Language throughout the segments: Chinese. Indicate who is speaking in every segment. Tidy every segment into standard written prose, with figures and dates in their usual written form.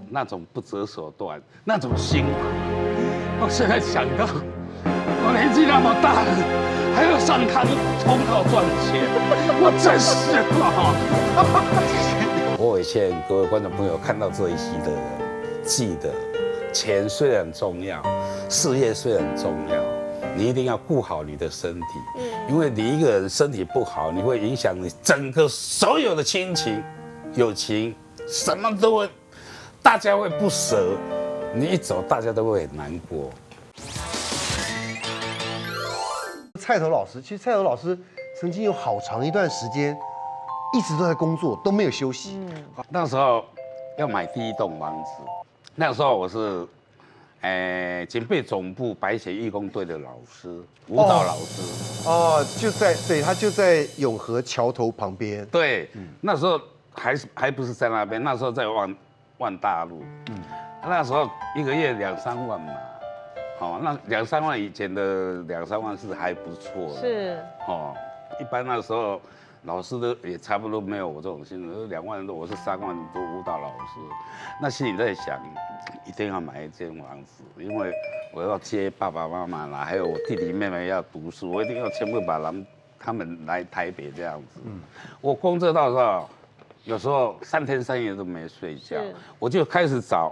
Speaker 1: 那种不择手段，那种辛苦。我现在想到，我年纪那么大了，还要上堂通告赚钱，我真是我以前各位观众朋友看到这一期的人，记得钱虽然重要，事业虽然重要，你一定要顾好你的身体。因为你一个人身体不好，你会影响你整个所有的亲情、友情，什么都会，大家会不舍。你一走，大家都会很难过。
Speaker 2: 蔡头老师，其实蔡头老师曾经有好长一段时间，一直都在工作，都没有休息。
Speaker 1: 那时候要买第一栋房子，那时候我是。警备总部白血义工队的老师，舞蹈老师。
Speaker 2: 哦，他就在永和桥头旁边。
Speaker 1: 对，那时候还不是在那边，那时候在万大路。那时候一个月2、3万嘛。哦，那2、3万以前的2、3万是还不错的。是。哦，一般那时候老师都也差不多没有我这种薪水，2万多，我是3万多舞蹈老师。那心里在想，一定要买一间房子，因为我要接爸爸妈妈啦，还有我弟弟妹妹要读书，我一定要全部把他们来台北这样子。我工作到时候，有时候3天3夜都没睡觉，我就开始找，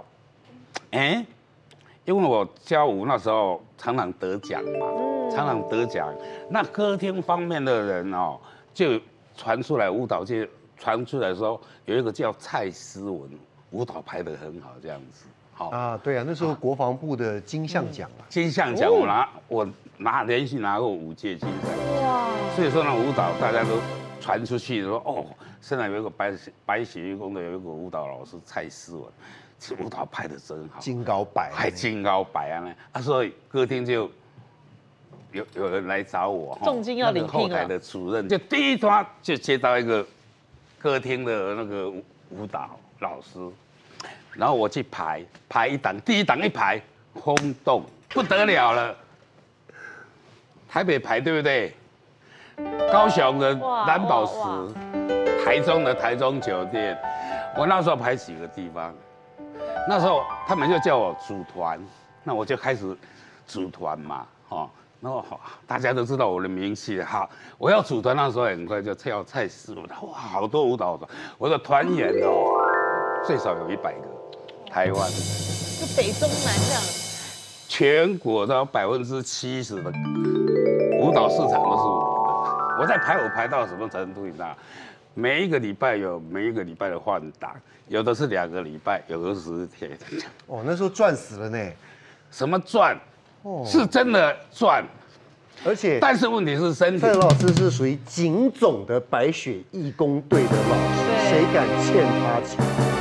Speaker 1: 因为我教舞那时候常常得奖嘛，常常得奖，那歌厅方面的人哦，就传出来舞蹈界传出来说，有一个叫蔡思文，舞蹈排得很好这样子。好
Speaker 2: 啊，对啊，那时候国防部的金像奖啊，
Speaker 1: 金像奖我连续拿过5届金像奖，哇！所以说呢，舞蹈大家都传出去说，哦，现在有一个白血义工的有一个舞蹈老师蔡思文，这舞蹈排得真好，
Speaker 2: 金高白，
Speaker 1: 还金高白啊！所以歌厅就有人来找我，
Speaker 3: 重金要领聘
Speaker 1: 后台的主任就第一段就接到一个歌厅的那个舞蹈老师。然后我去排一档，第一档一排轰动不得了了。台北排对不对？高雄的蓝宝石，台中的台中酒店，我那时候排几个地方。那时候他们就叫我组团，那我就开始组团嘛，然后大家都知道我的名气，好，我要组团那时候很快就跳蔡思文，哇，好多舞蹈，我的团员哦，最少有100个。台湾，
Speaker 3: 就北中南这样，
Speaker 1: 全国的70%的舞蹈市场都是我的。我在排舞排到什么程度？你知道，每一个礼拜有每一个礼拜的换档，有的是2个礼拜，有的是10天。
Speaker 2: 哦，那时候赚死了呢。
Speaker 1: 什么赚？哦，是真的赚。
Speaker 2: 而且，
Speaker 1: 但是问题是身体。
Speaker 2: 蔡老师是属于警总的白血义工队的老师，谁敢欠他钱？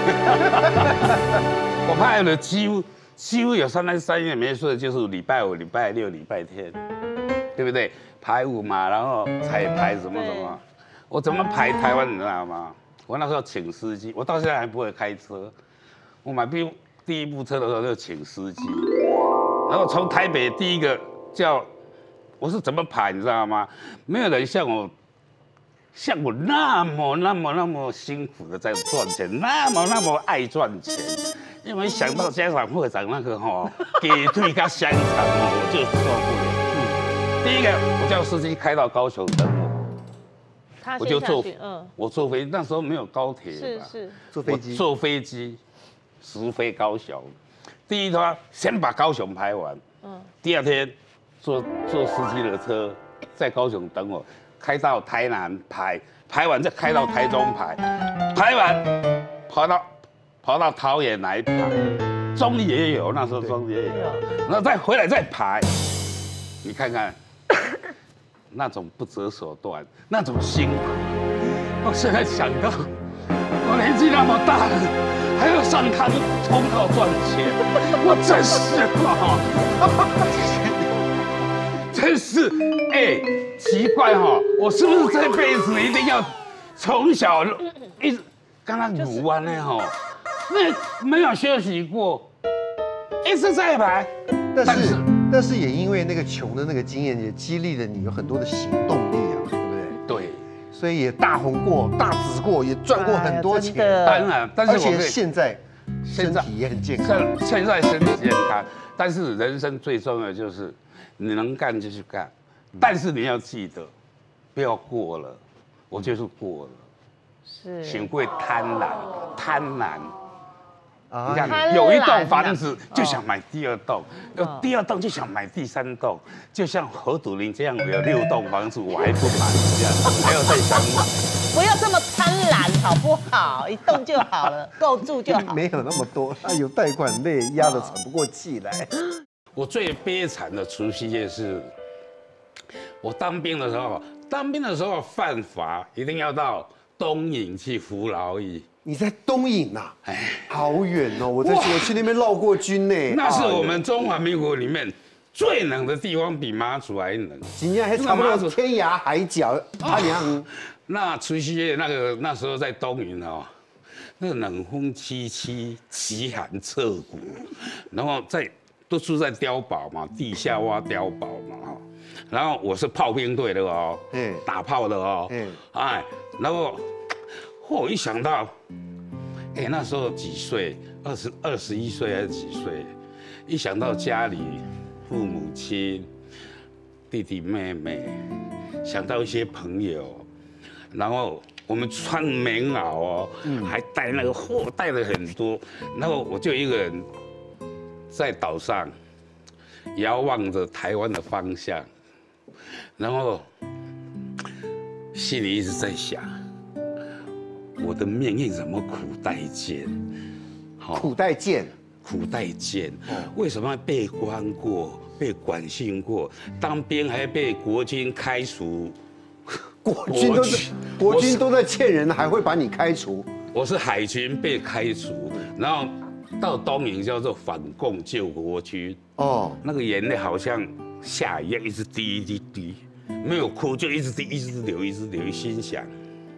Speaker 1: 我拍了几乎有3天3夜没睡，就是礼拜5、礼拜6、礼拜天，对不对？排舞嘛，然后彩排什么什么。我怎么排台湾，你知道吗？我那时候请司机，我到现在还不会开车。我买第一部车的时候就请司机，然后从台北第一个我是怎么排，你知道吗？没有人像我那么辛苦的在赚钱，那么爱赚钱，因为想到家长会长那个给退跟香肠我就受不了。第一个，我叫司机开到高雄等我，我就我坐飞机，那时候没有高铁，
Speaker 2: 是坐飞机，
Speaker 1: 直飞高雄。第一趟先把高雄排完，第2天坐司机的车在高雄等我。开到台南排完再开到台中排完跑到桃园来排，中也有，那时候中也有，然后再回来再排，你看看那种不择手段，那种辛苦。我现在想到，我年纪那么大了，还要上堂通告赚钱，我真是奇怪我是不是这辈子一定要从小一直跟他舞完呢那没有休息过，一直在排。
Speaker 2: 但是也因为那个穷的那个经验，也激励了你有很多的行动力啊，对不对？
Speaker 1: 对，
Speaker 2: 所以也大红过、大紫过，也赚过很多钱。
Speaker 1: 当然，但是
Speaker 2: 而且现在身体也很健康。
Speaker 1: 现在身体健康，但是人生最重要的就是你能干就去干，但是你要记得，不要过了，我就是过了。
Speaker 3: 是
Speaker 1: 学会贪婪，贪婪。
Speaker 2: 啊
Speaker 1: 你看
Speaker 3: 贪婪
Speaker 1: 有一栋房子就想买第二栋，有第二栋就想买第三栋，就像何笃林这样有6栋房子，我还不买，这样还要再想买。
Speaker 3: 不要这么贪婪好不好？一栋就好了，够住就好。
Speaker 2: 没有那么多，他有贷款累，压得喘不过气来。
Speaker 1: 我最悲惨的除夕夜是，我当兵的时候犯法，一定要到东引去服劳役。
Speaker 2: 你在东引呐？
Speaker 1: 哎，
Speaker 2: 好远哦！我去那边绕过军呢。
Speaker 1: 那是我们中华民国里面最冷的地方，比马祖还冷。
Speaker 2: 今天还差不多天涯海角，他娘。
Speaker 1: 那除夕夜那时候在东营哦，那个冷风凄凄，极寒彻骨，然后都住在碉堡嘛，地下挖碉堡嘛哈，然后我是炮兵队的哦，打炮的哦，哎，然后我一想到，哎那时候几岁，21岁还是几岁，一想到家里父母亲、弟弟妹妹，想到一些朋友。然后我们穿棉袄哦，还带那个货带了很多，然后我就一个人在岛上遥望着台湾的方向，然后心里一直在想，我的命运怎么苦待艰？
Speaker 2: 苦待贱，
Speaker 1: 苦待艰，为什么被关过、被管训过，当兵还被国军开除？
Speaker 2: 国军都在欠人，还会把你开除？
Speaker 1: 我是海军被开除，然后到东营叫做反共救国军。哦，那个眼泪好像下一样，一直滴一直滴，没有哭就一直滴，一直流，一直流。心想，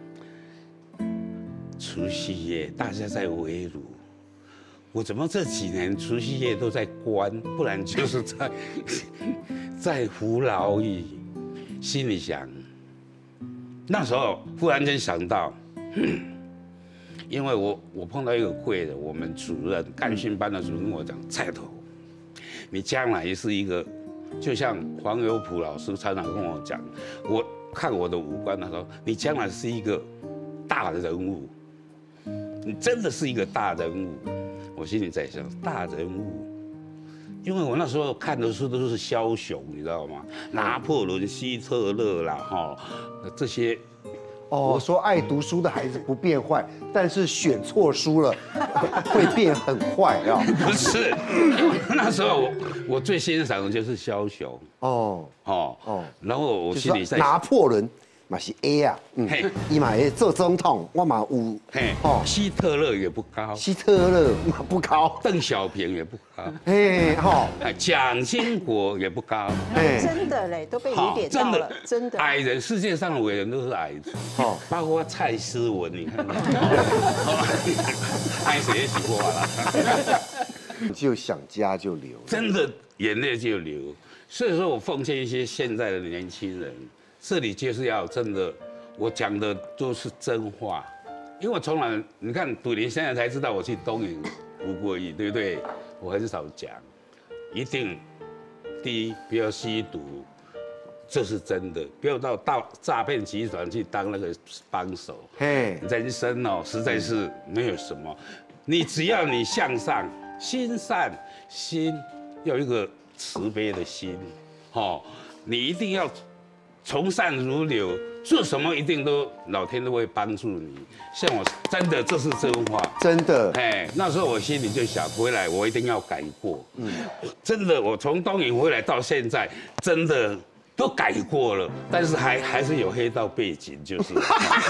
Speaker 1: 除夕夜大家在围炉，我怎么这几年除夕夜都在关，不然就是在服劳役。心里想。那时候忽然间想到，因为我碰到一个贵人，我们主任干训班的主任跟我讲，菜头，你将来是一个，就像黄有普老师常常跟我讲，我看我的五官，他说你将来是一个大人物，你真的是一个大人物。我心里在想，大人物。因为我那时候看的书都是枭雄，你知道吗？拿破仑、希特勒啦，哈，这些。
Speaker 2: 哦，说爱读书的孩子不变坏，但是选错书了会变很坏啊。
Speaker 1: 不是，那时候我最欣赏的就是枭雄。然后我心里在
Speaker 2: 拿破仑。嘛是 A 啊，伊嘛会做总统，我嘛有，
Speaker 1: 希特勒也不高，
Speaker 2: 希特勒嘛不高，
Speaker 1: 邓小平也不高，蒋经国也不高，
Speaker 4: 真的嘞，都被你点到了，真的。
Speaker 1: 矮人，世界上的伟人都是矮子，包括蔡思文，你看，爱谁也喜欢了，
Speaker 2: 就想家就流，
Speaker 1: 真的眼泪就流。所以说我奉劝一些现在的年轻人。这里就是要真的，我讲的都是真话，因为我从来你看笃林现在才知道我去东营服过役，对不对？我很少讲，一定第一不要吸毒，这是真的，不要到诈骗集团去当那个帮手。人生哦实在是没有什么，你只要你向上，心善，心要有一个慈悲的心，你一定要。从善如流，做什么一定都老天都会帮助你。像我真的这是真话，
Speaker 2: 真的。
Speaker 1: 那时候我心里就想，回来我一定要改过。真的，我从东营回来到现在，真的都改过了，但是还是有黑道背景，就是。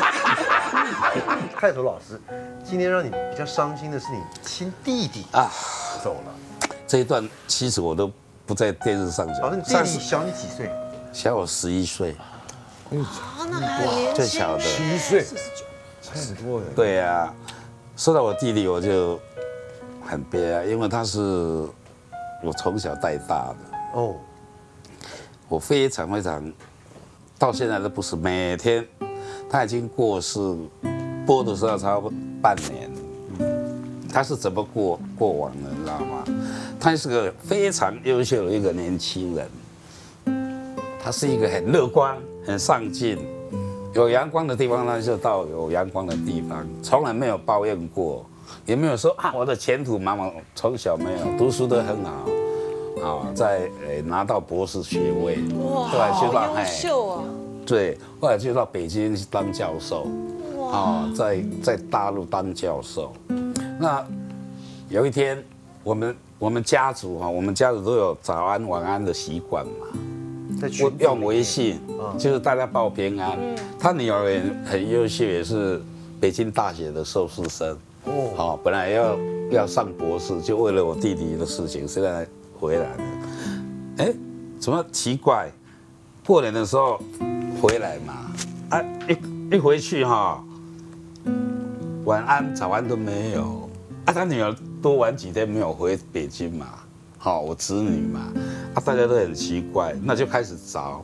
Speaker 2: 泰头老师，今天让你比较伤心的是你亲弟弟走了。
Speaker 1: 这一段其实我都不在电视上讲。
Speaker 2: 老师，你弟弟小你几岁？
Speaker 1: 小我11岁，
Speaker 4: 那还很年轻，
Speaker 1: 最小的
Speaker 2: 7岁，差很多人。
Speaker 1: 对呀，说到我弟弟，我就很悲哀，因为他是我从小带大的。我非常非常，到现在都不是每天，他已经过世，播的时候差不多半年， 他是怎么过往的，你知道吗？他是个非常优秀的一个年轻人，他是一个很乐观、很上进，有阳光的地方他就到有阳光的地方，从来没有抱怨过，也没有说啊我的前途茫茫，从小没有，读书都很好，啊，在拿到博士学位，
Speaker 4: 哇，
Speaker 1: 后来就到
Speaker 4: 好优秀啊！
Speaker 1: 对，后来就到北京去当教授，啊，在大陆当教授。那有一天，我们家族哈，我们家族都有早安晚安的习惯嘛。我用微信，就是大家报平安。他女儿也很优秀，也是北京大学的硕士生。哦，好，本来要上博士，就为了我弟弟的事情，现在回来了。哎，怎么奇怪？过年的时候回来嘛，啊，一回去哈，晚安早安都没有。啊，他女儿多玩几天没有回北京嘛。好，我子女嘛，啊，大家都很奇怪，那就开始找。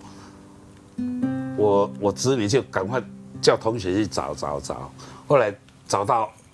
Speaker 1: 我子女就赶快叫同学去找，后来找，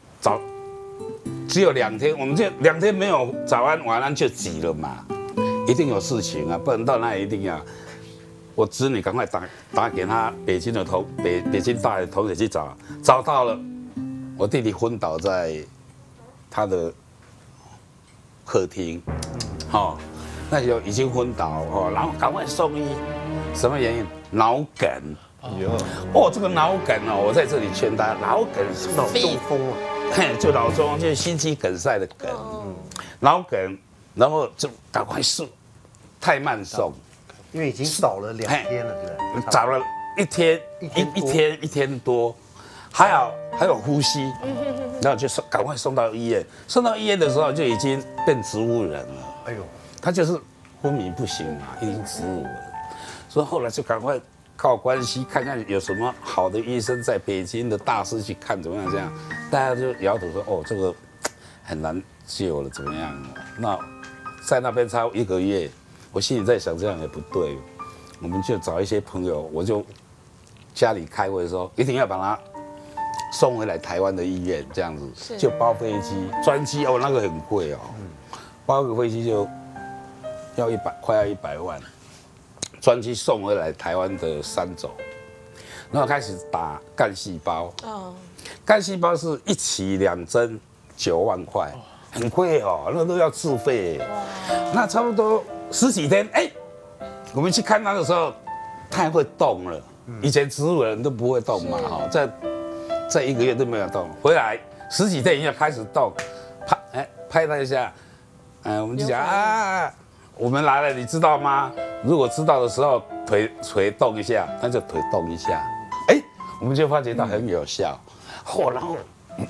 Speaker 1: 只有2天，我们就2天没有早安晚安就急了嘛，一定有事情啊，不然到那一定要。我子女赶快打给他北京大学同学去找到了，我弟弟昏倒在他的客厅。好，那就已经昏倒哦，然后赶快送医，什么原因？脑梗。哦，这个脑梗哦，我在这里劝大家，脑梗是脑中风啊，就脑中风，就是心肌梗塞的梗，脑梗，然后就赶快送，太慢送，
Speaker 2: 因为已经早了2天了，对不对？
Speaker 1: 早了一天多，还有呼吸，然后就赶快送到医院，送到医院的时候就已经变植物人了。哎呦，他就是昏迷不醒嘛，已经植物人，所以后来就赶快靠关系看看有什么好的医生在北京的大师去看怎么样，这样大家就摇头说哦这个很难救了怎么样？那在那边差1个月，我心里在想这样也不对，我们就找一些朋友，我就家里开会说一定要把他送回来台湾的医院，这样子就包飞机专机哦，那个很贵哦。包个飞机就要快要100万，专机送回来台湾的3轴，然后开始打干细胞。干细胞是1期2针9万块，很贵哦，那都要自费。那差不多10几天，哎，我们去看他的时候，他还会动了。以前植物人都不会动嘛，哈，在1个月都没有动，回来10几天又开始动，拍他一下。我们就讲啊，我们来了，你知道吗？如果知道的时候，腿动一下，那就腿动一下，哎，我们就发觉到很有效，然后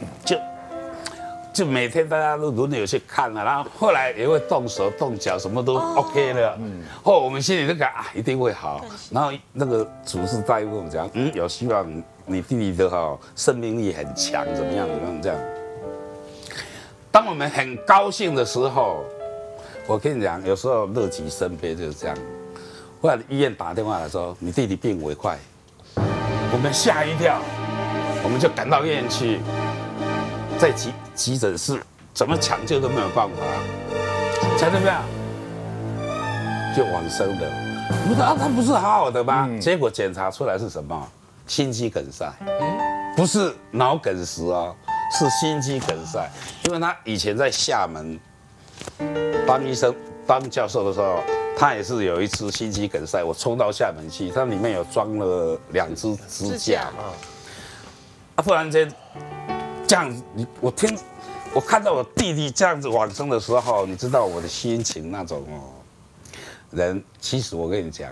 Speaker 1: 就每天大家都轮流去看了，然后后来也会动手动脚，什么都 OK 了。我们心里就感一定会好。然后那个主治大夫跟我们讲，有希望你弟弟的生命力很强，怎么样这样。当我们很高兴的时候，我跟你讲，有时候乐极生悲就是这样。后来医院打电话来说，你弟弟病危快，我们吓一跳，我们就赶到医院去，在急诊室怎么抢救都没有办法，才怎么样就往生了。我说他不是好好的吗？结果检查出来是什么？心肌梗塞，不是脑梗死哦。是心肌梗塞，因为他以前在厦门当医生、当教授的时候，他也是有一次心肌梗塞，我冲到厦门去，它里面有装了2只支架嘛，忽然间这样子，我看到我弟弟这样子往生的时候，你知道我的心情那种人，其实我跟你讲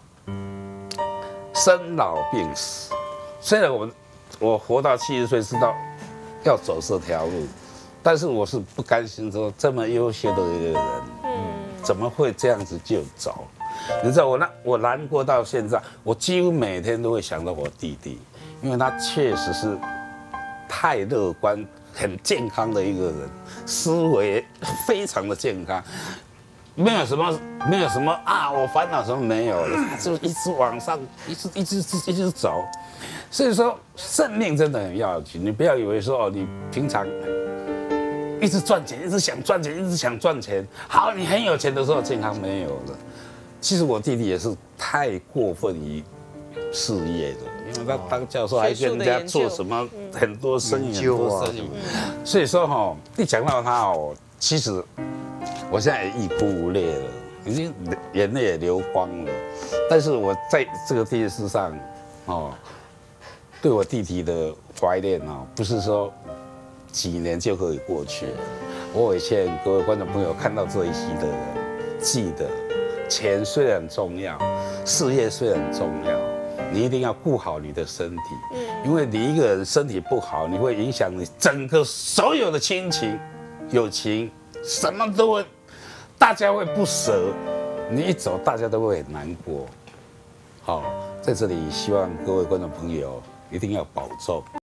Speaker 1: 生老病死，虽然我活到70岁，知道要走这条路，但是我是不甘心说这么优秀的一个人，怎么会这样子就走？你知道我难过到现在，我几乎每天都会想到我弟弟，因为他确实是太乐观、很健康的一个人，思维非常的健康，没有什么啊，我烦恼什么没有，就一直往上，一直走。所以说，生命真的很要紧。你不要以为说你平常一直赚钱，一直想赚钱，一直想赚钱。好，你很有钱的时候，健康没有了。其实我弟弟也是太过分于事业了，因为他当教授还跟人家做什么很多生意，很多生意。所以说哈，一讲到他哦，其实我现在也欲哭无泪了，已经眼泪也流光了。但是我在这个电视上，哦，对我弟弟的怀念哦，不是说几年就可以过去。我以前各位观众朋友看到这一期的人，记得钱虽然重要，事业虽然重要，你一定要顾好你的身体，因为你一个人身体不好，你会影响你整个所有的亲情、友情，什么都会，大家会不舍，你一走，大家都会很难过。好，在这里希望各位观众朋友一定要保重。